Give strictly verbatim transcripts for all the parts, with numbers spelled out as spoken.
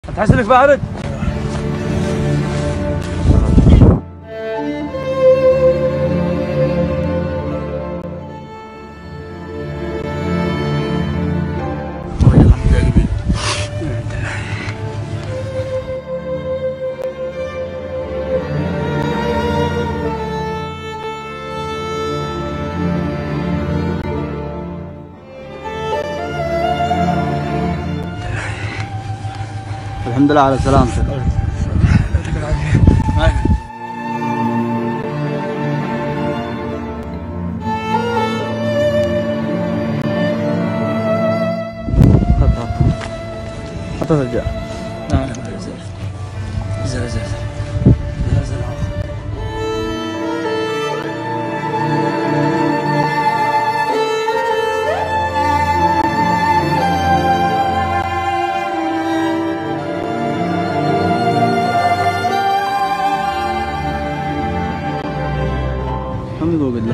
تحس انك بارد؟ الحمد لله على سلامتك. حط رجع. نعم زين زين زين زين. هم يقول بالله.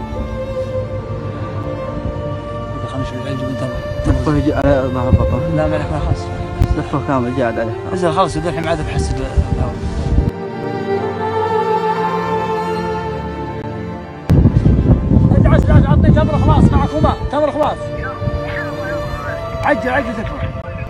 خمس بالعيد وانت لفه يجي على ظهر بطه. لا ما لك ما خلاص. لفه كامل قاعد عليه. نزل خلاص الحين عاد بحسد. اجعل لازم اعطني تمر خلاص معكم تمر خلاص. عجل عجل تكفى.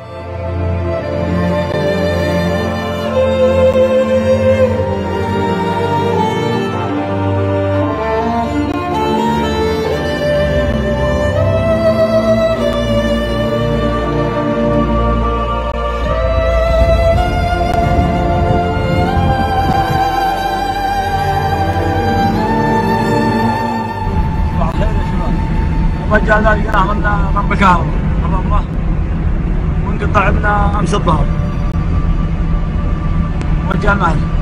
الرجال ذا لقيناه من من بكاره الله وانقطع ابنه امس الظهر. الرجال مالي